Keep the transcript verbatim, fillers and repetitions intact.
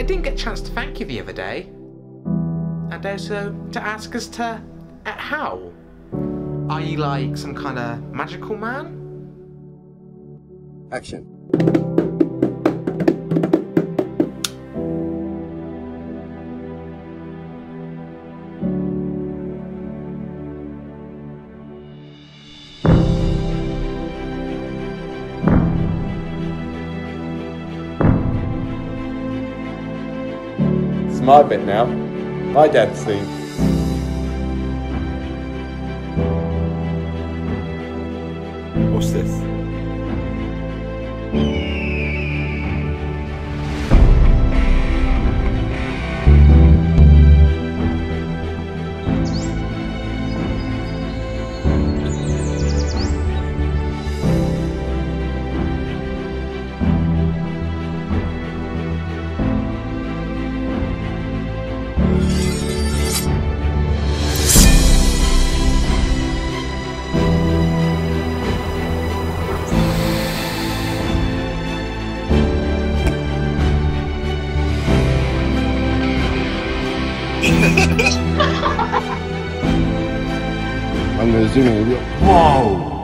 didn't get a chance to thank you the other day. And also to ask as to uh, how. Are you like some kind of magical man? Action. It's my bit now. My dad's scene. What's this? I'm gonna zoom in a little. Whoa!